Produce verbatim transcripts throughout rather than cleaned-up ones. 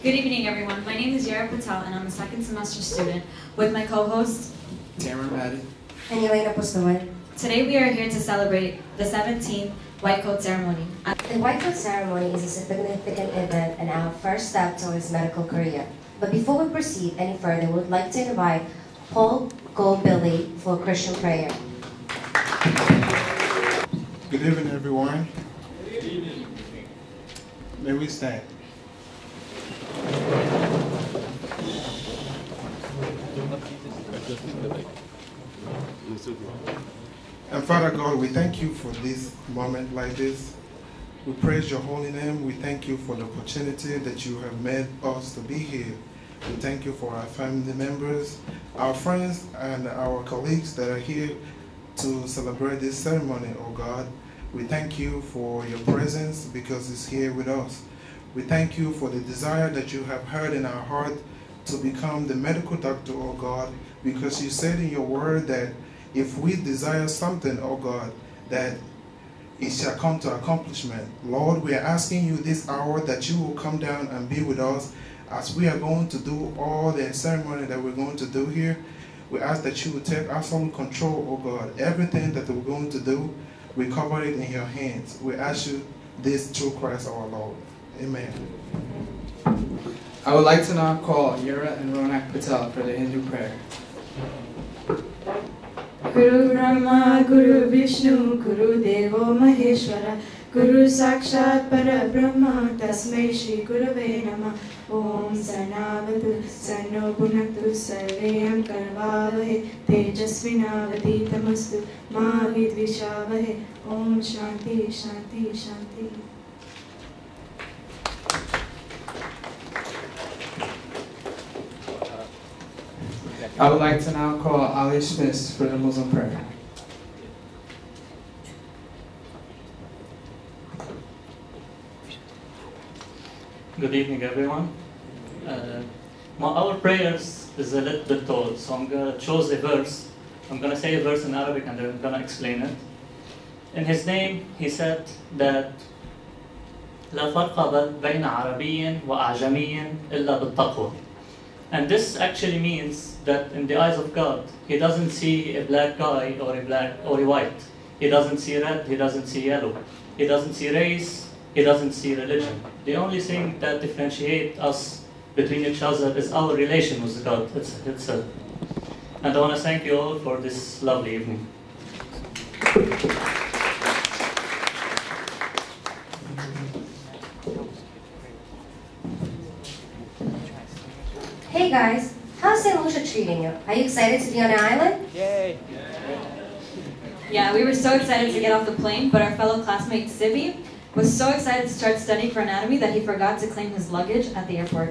Good evening, everyone. My name is Jawed Salim, and I'm a second semester student with my co-hosts, Tamara Maddie and Elena Postaway. Today we are here to celebrate the seventeenth White Coat Ceremony. The White Coat Ceremony is a significant event and our first step towards medical career. But before we proceed any further, we would like to invite Paul Goldbilly for a Christian prayer. Good evening, everyone. Good evening. May we stand. And Father God, we thank you for this moment like this. We praise your holy name. We thank you for the opportunity that you have made us to be here. We thank you for our family members, our friends, and our colleagues that are here to celebrate this ceremony, oh God. We thank you for your presence because it's here with us. We thank you for the desire that you have heard in our heart to become the medical doctor, oh God, because you said in your word that if we desire something, oh God, that it shall come to accomplishment. Lord, we are asking you this hour that you will come down and be with us as we are going to do all the ceremony that we're going to do here. We ask that you will take absolute control, oh God. Everything that we're going to do, we cover it in your hands. We ask you this through Christ our Lord. Amen. I would like to now call Yura and Ronak Patel for the Hindu prayer. Guru Brahma, Guru Vishnu, Guru Devo Maheshwara, Guru Sakshat Para Brahma, Tasmai Shri Gurave Namah. Om Sarnavatu, Sarno Bhunaktu, Sarveyam Karvavahe, Tejasvinavati Tamastu, Ma Vidvishavahe. Om Shanti, Shanti, Shanti. I would like to now call Ali Smith for the Muslim prayer. Good evening, everyone. Uh, my, our prayers is a little bit tall, so I'm going to choose a verse. I'm going to say a verse in Arabic and then I'm going to explain it. In his name, he said that لا فرق بين عربي وأعجمي إلا بالتقوى. And this actually means that in the eyes of God, He doesn't see a black guy or a black or a white. He doesn't see red, He doesn't see yellow. He doesn't see race, He doesn't see religion. The only thing that differentiates us between each other is our relation with God itself. And I want to thank you all for this lovely evening. Hey guys, how's Saint Lucia treating you? Are you excited to be on an island? Yay! Yeah, we were so excited to get off the plane, but our fellow classmate Sibi was so excited to start studying for anatomy that he forgot to claim his luggage at the airport.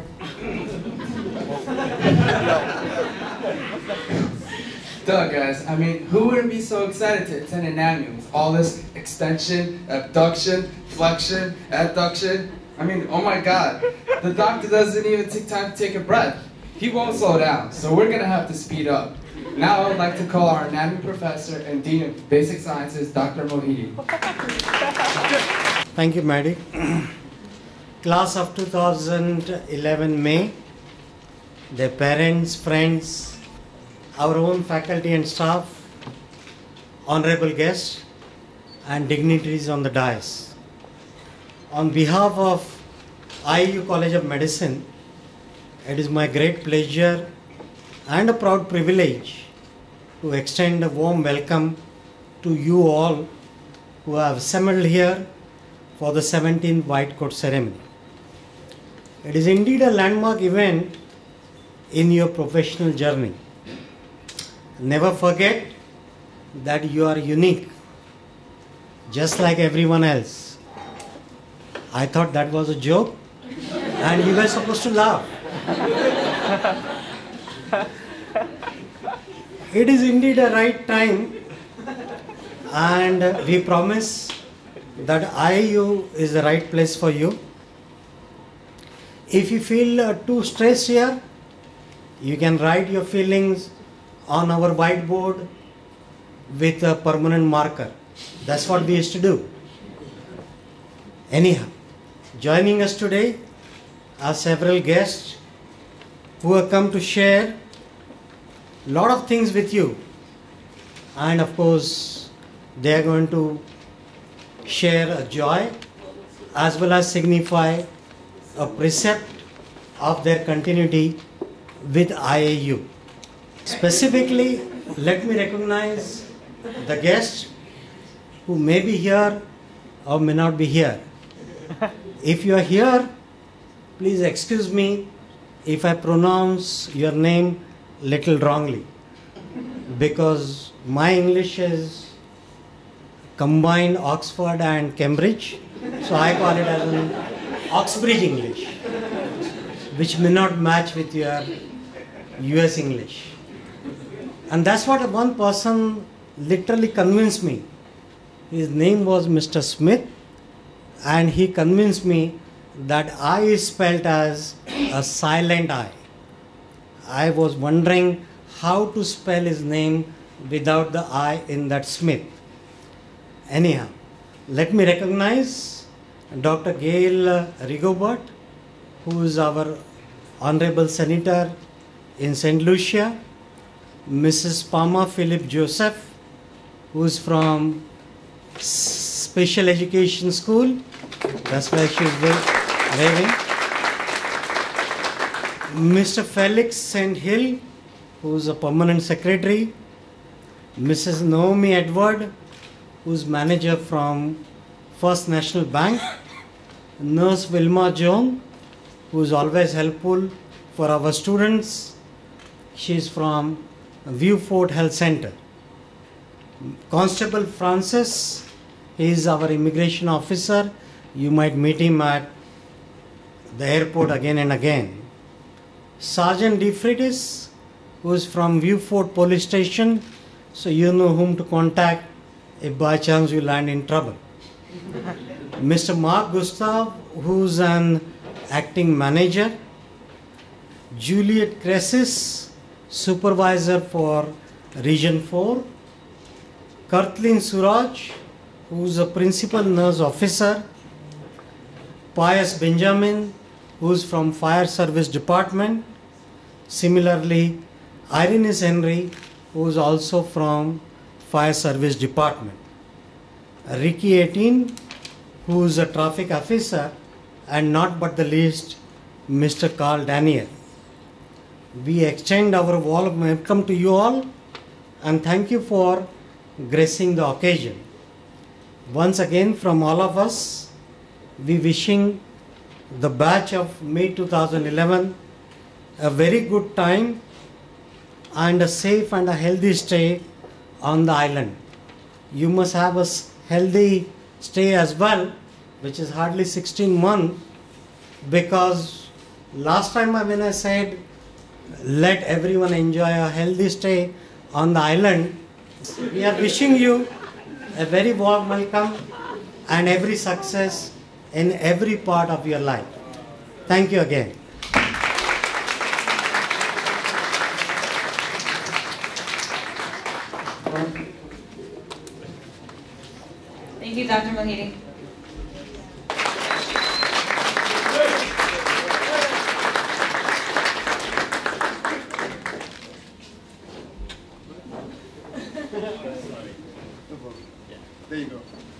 Duh, guys. I mean, who wouldn't be so excited to attend anatomy with all this extension, abduction, flexion, adduction? I mean, oh my God. The doctor doesn't even take time to take a breath. He won't slow down, so we're going to have to speed up. Now I would like to call our anatomy professor and dean of basic sciences, Doctor Mohidi. Thank you, Maddie. Class of two thousand eleven May, their parents, friends, our own faculty and staff, honorable guests, and dignitaries on the dais. On behalf of I A U College of Medicine, it is my great pleasure and a proud privilege to extend a warm welcome to you all who have assembled here for the seventeenth White Coat Ceremony. It is indeed a landmark event in your professional journey. Never forget that you are unique, just like everyone else. I thought that was a joke, and you were supposed to laugh. It is indeed a right time, and we promise that I A U is the right place for you. If you feel uh, too stressed here, you can write your feelings on our whiteboard with a permanent marker. That's what we used to do. Anyhow, joining us today our several guests who have come to share a lot of things with you. And of course, they are going to share a joy as well as signify a precept of their continuity with I A U. Specifically, let me recognize the guests who may be here or may not be here. If you are here, please excuse me if I pronounce your name little wrongly, because my English is combined Oxford and Cambridge, so I call it as an Oxbridge English, which may not match with your U S English. And that's what one person literally convinced me. His name was Mister Smith, and he convinced me that I is spelled as a silent I. I was wondering how to spell his name without the I in that Smith. Anyhow, let me recognize Doctor Gail Rigobert, who is our Honorable Senator in Saint Lucia, Missus Palma Philip Joseph, who is from Special Education School, that's why she is waving, Mister Felix Saint Hill, who is a Permanent Secretary, Missus Naomi Edward, who is Manager from First National Bank, Nurse Wilma Joan, who is always helpful for our students. She is from Vieux-Fort Health Center. Constable Francis, he is our immigration officer. You might meet him at the airport again and again. Sergeant DeFritis, who is from Vieux-Fort Police Station, so you know whom to contact if by chance you land in trouble. Mister Mark Gustav, who is an acting manager. Juliet Cressis, supervisor for Region four. Kathleen Suraj, who is a principal nurse officer. Pius Benjamin, who is from Fire Service Department. Similarly, Irenis Henry, who is also from Fire Service Department. Ricky eighteen, who is a traffic officer, and not but the least, Mister Carl Daniel. We extend our warm welcome to you all and thank you for gracing the occasion. Once again, from all of us, we wishing the batch of May two thousand eleven a very good time and a safe and a healthy stay on the island. You must have a healthy stay as well, which is hardly sixteen months, because last time when I said let everyone enjoy a healthy stay on the island, we are wishing you a very warm welcome and every success in every part of your life. Thank you again. Thank you, Doctor Mohidi. There you go.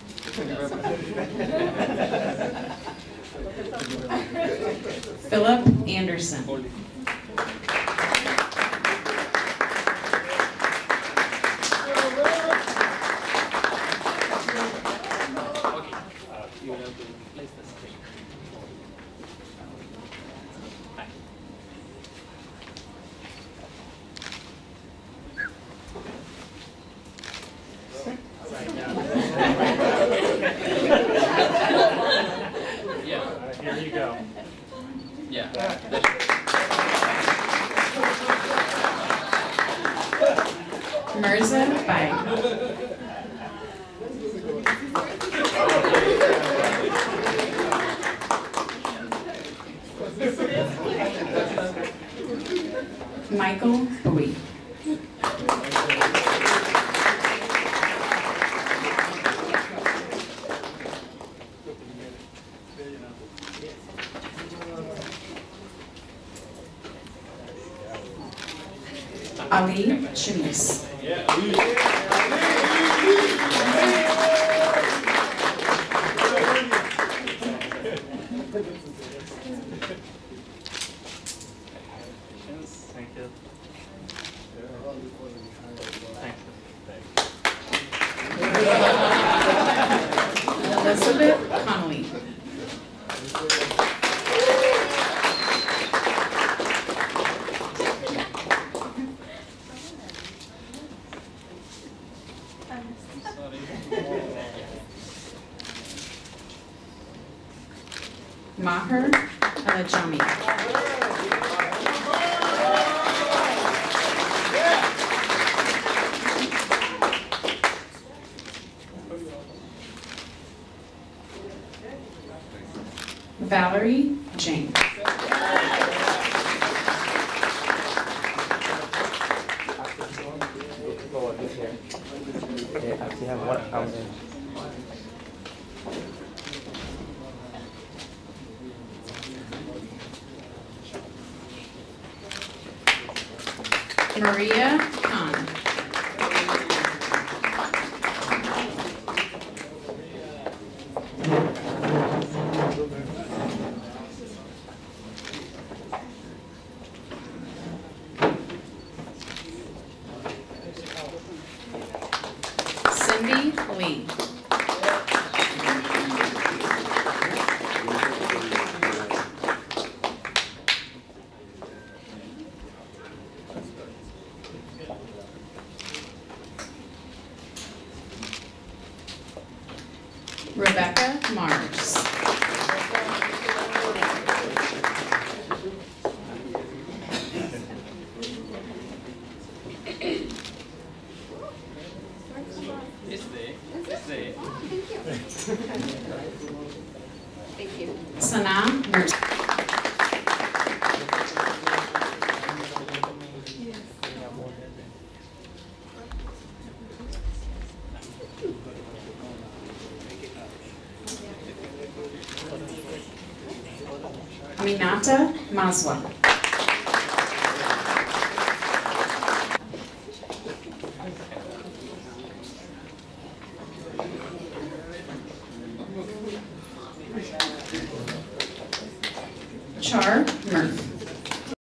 Philip Anderson. Here you go. Yeah. Mirza Bai. Michael Bowie. Ali Shamis. Thank you. Elizabeth Connolly. Maher Alajami. Valerie James. Maria Khan. Cindy Lee. Rebecca Mars. Thank you. Sanam Nurse. Aminata Maswa. Char Murphy.